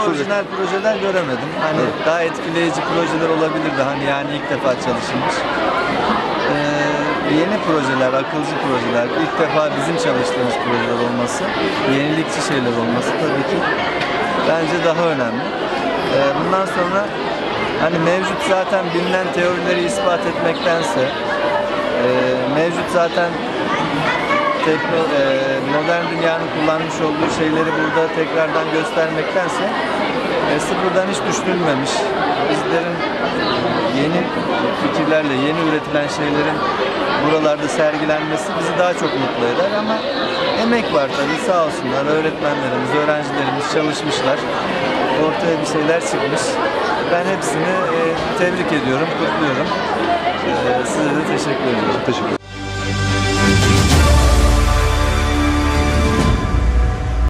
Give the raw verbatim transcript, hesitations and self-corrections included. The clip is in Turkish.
orijinal projeler göremedim. Hani evet. Daha etkileyici projeler olabilirdi. Hani yani ilk defa çalışılmış. Ee, yeni projeler, akılcı projeler, ilk defa bizim çalıştığımız projeler olması, yenilikçi şeyler olması tabii ki bence daha önemli. Ee, bundan sonra hani mevcut zaten bilinen teorileri ispat etmektense, e, mevcut zaten tekno, e, modern dünyanın kullanmış olduğu şeyleri burada tekrardan göstermektense e, sıfırdan hiç düşünülmemiş, bizlerin yeni fikirlerle, yeni üretilen şeylerin buralarda sergilenmesi bizi daha çok mutlu eder ama emek var tabii, sağ olsunlar öğretmenlerimiz, öğrencilerimiz çalışmışlar, ortaya bir şeyler çıkmış. Ben hepsini e, tebrik ediyorum, kutluyorum. E, size de teşekkür ediyorum. Teşekkür ederim.